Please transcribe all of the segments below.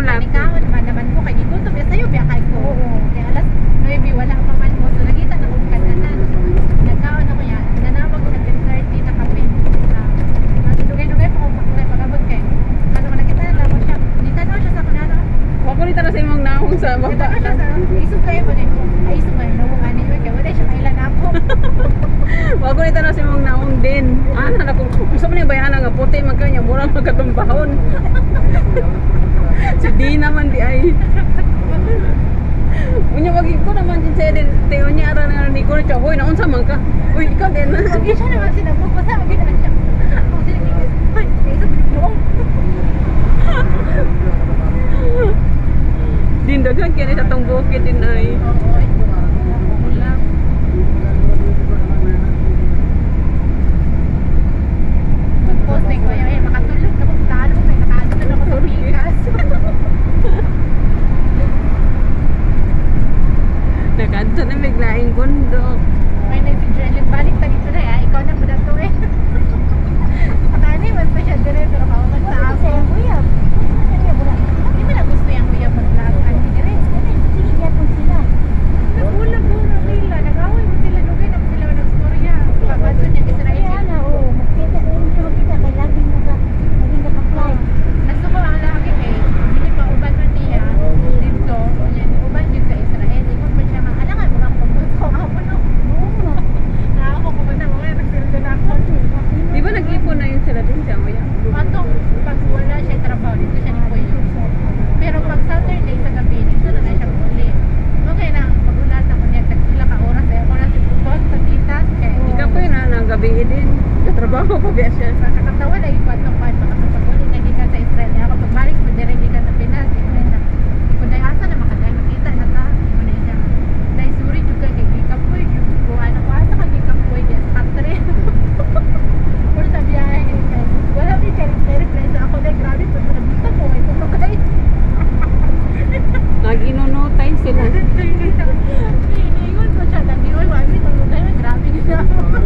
Wala. Panikaon naman ko kay gigutom ya sayo biya kay ko. Kaya alas 9 wala pa man mo. So nakita na ko kananan. Nagkaon ako ya. Nanawag ko na 10:30 na kape. Dugay-dugay pa ko pagabot kay. Ano ko nakita na lang siya. Nitanaw siya sa kunano. Wa ko nita na sa imong naong sa baba. Nitanaw siya sa isugay mo din. Ay isugay no ani kay wala siya kailan ako. Wa ko nita na sa imong naong din. Ana ko gusto man ni bayana nga puti man kanya murang magkatumbahon. Si di naman di ay. Unya wagi ko naman din sa din teo niya ara nga ni ko na hoy naunsa man ka. Uy ikaw din. Wagi siya naman sinabog ko sa agad na siya. Ako sila ay isugay mo. Din daghan kaya sa tong bukid din ay. Ulang. Mag-posting ko yun, makatulog na kung talo, may nakaalit na ako sa bigas. Nakadto na biglaing bundok. May si Jerlyn, balik ta dito na ya, ikaw na po na to eh. Pakani, man pa siya dire, pero kawaman sa ako. Hindi mo na gusto yung kuya mag-vlog, ano dire? Nagula-gula nila, nag-away mo sila, lugay na mo sila nag-storya. Pabadon yung Israel. Nagsuko ang laki eh, hindi pa uban man niya dito, yan, uban din sa Israel. Ikot pa siya nga, alangan mo lang pagpunto ako no. Nakako ko na, mga nagsildo na ako. Di ba nag-ipon na yun sila din siya mo yan? Patong pag wala siya trabaho, dito siya ni Kuya. Pero pag Saturday sa gabi, dito na siya uli. Okay na, pag-ulat ako niya, tagsila ka oras, ay ako na si Pupot sa titas. Ikaw po yun na gabi din. Katrabaho pa biya siya. Kakatawa na ipat ng pan, makakapag-uli na gikan sa Israel. Ako pagbalik mo, direct gikan sa Pinas. Ikaw na asa na makaday, makita na ta. Ikaw na siya. Dahil suri juga kay Gikapoy. Buwan ako, asa ka Gikapoy, di sa factory. Puro sa biyahe. Wala may character sa ako dahil grabe. Puro na bita ko, ay kung kay. Nag-inunutay sila. Iniingon ko siya, nag-iwan, wala may tulugay, grabe nila.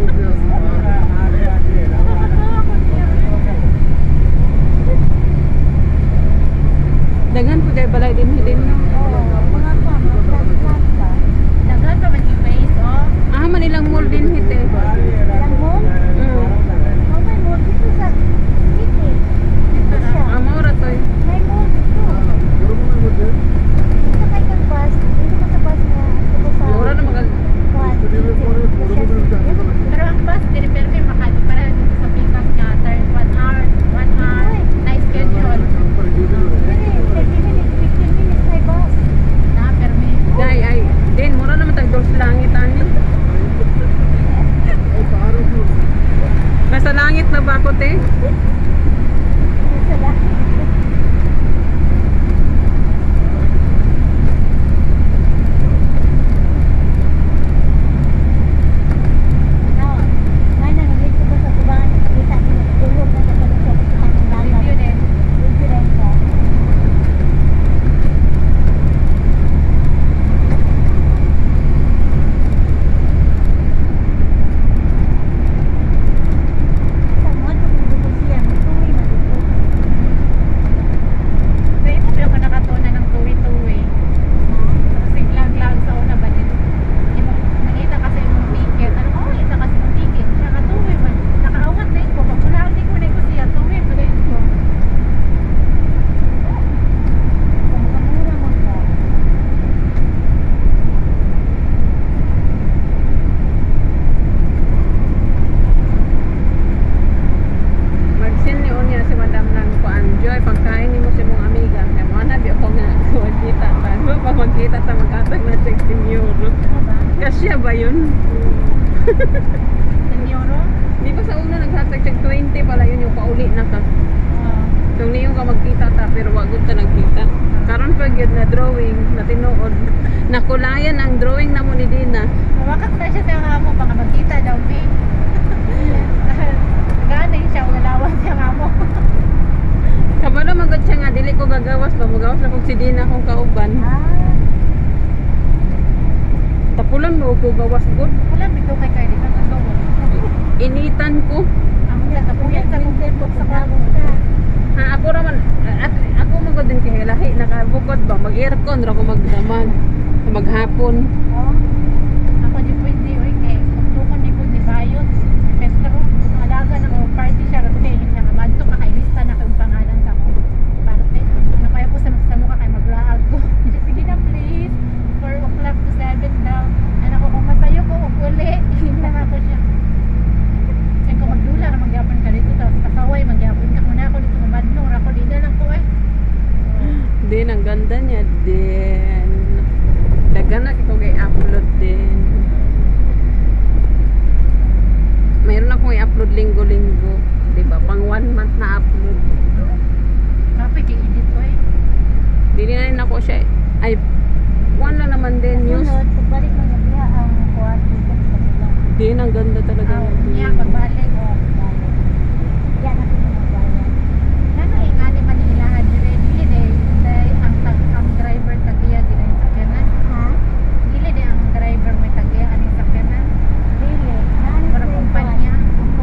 Dagan po dahil balay din hilin no? Dagan pa man yung face, oh. Ah, manilang mall din hit eh. Ah, maura to eh. Maura na mag- Pero ang bus, dinipermi makado para dito sa pick-up nga, 1 hour, na schedule. Na, permi. Day ay, din, mura naman tag dos langit ani. Nasa langit na ba ako te? Review din. Sa imo, pero ka nakatuna ng tuwi-tuwi. Siglang-lang sa una ba din? Nakita kasi yung ticket. Ano ko, nakita kasi yung ticket. Siya katuwi man. Nakaawat na ko. Pag ulaan din ko na ko siya, tuwi pa rin ko. Magsin ni Onya si Madam ng kuan Joy pagkain ni mo si mong amiga. Kaya mo na di ako nga magkita pa. Ano pa magkita ta mag-atag na 16 euro. Kasya ba yun? Senyoro? Di ba sa una naghatag 20 pala yun yung pauli na ka. Kung niyo ka magkita ta pero wag ta nagkita. Karon pag yun na drawing na tinuod. Nakulayan ang drawing na mo ni Dina. Mawakas na siya sa amo. Baka magkita daw, May. Ganay siya, walawan siya amo. Kabalo magod siya nga dili ko gagawas ba magawas na kog si Dina kung kauban. Tapulan mo ko gawas gud. Wala, bito kay kayo dito. Initan ko. Amo na, tapuyan sa kong sa Ha ako raman ako magod din kay lahi naka likod ba, mag-aircon ra ko magdamag. Maghapon. Oh. Ako di pwede, oy, kay tukon ni po ni Bayot. Petro, kung alaga na mo party siya, rato kayo siya, madto ka kailista na kayong pangalan sa akong parte. Ano kaya po sa mukha kay maglaag ko. Sige na please, 4 o'clock to 7 daw. Ano ko, kung masayo ko, uli. Hindi na ako siya. Kaya kung magdula na magyapon ka dito, tapos kasaway, magyapon ka muna ako dito, mamadnong, ako di na lang ko eh. Din, ang ganda niya din. Dagan na ko kay upload din. Mayroon akong i-upload linggo-linggo. Diba? Pang 1 month na upload. Kapag i-edit ko eh. Dili na rin ako siya. Ay, 1 lang naman din. News. Pagbalik mo niya ang kwarto ko sa kanila. Din, ang ganda talaga. Niya, pagbalik. Yan ako magbayan. Ano yung nga ni Manila, dili ang driver tagiya dili ang sakyanan. Ha? Dili di ang driver may tagiya aning sakyanan. Dili. Para kumpanya.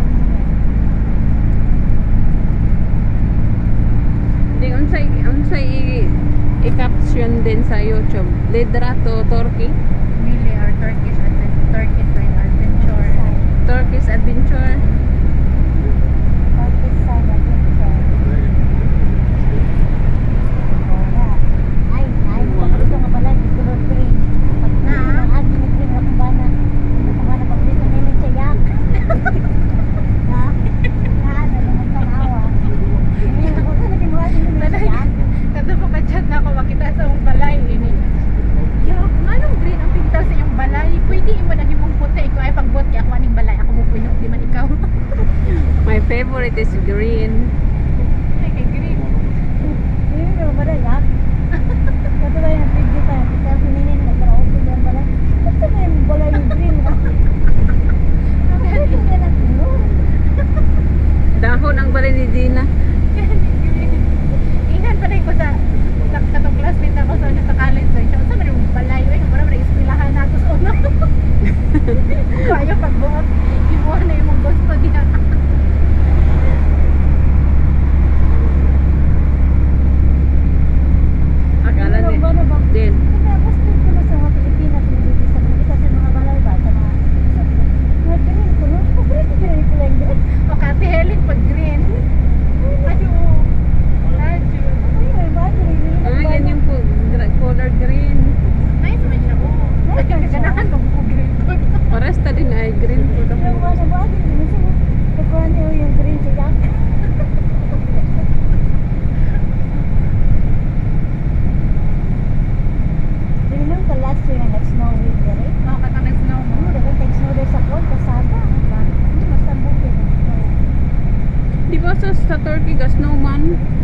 Di, unsay i-caption din sa YouTube. Lidrato Turkey. Dili or Turkish adventure. Turkish Adventure. Kada po ka-chat na ako, makita sa mong balay ini. Yak, anong green ang pintal sa iyong balay? Pwede mo na himong puti. Ikaw ay pagbot kaya ako aning balay. Ako mo puno, di man ikaw. My favorite is green. Ay, kay green. Ini yung balay, ha? Kato ba yung video tayo? Kita sininin, magkaraoke yung balay. Ba't ba yung balay yung green, ha? Bakit hindi na tulong? Dahon ang balay ni Dina. Ingat pa rin ko sa katong classmate ako sa college. So, siya, saan yung balay? Uy, mara mara ispilahan na ako sa uno. Kaya pagbuot, ibuhan na yung gusto niya. Akala Ano ni ba na ba? din. Kaya gusto ko na sa mga Pilipinas, pinilitis sa Pilipinas, sa mga balay ba? Sa mga green ko, no? Paborito ko rin pala yung green. O Kati Helen pag green. Adyo. Adyo. Ay, ba? Ah, yan yung color green. Nice man siya po. Ganahan mo po green. Paresta din ay green po. Yung ba na ba? Pagkuhan niyo yung green sa yak. Remember the last year na nag-snow week, right? O, katang snow mo. Ano, dapat nag-snow there sa Port Casada. Hindi mas tambukin. Di ba sa Turkey ka snowman?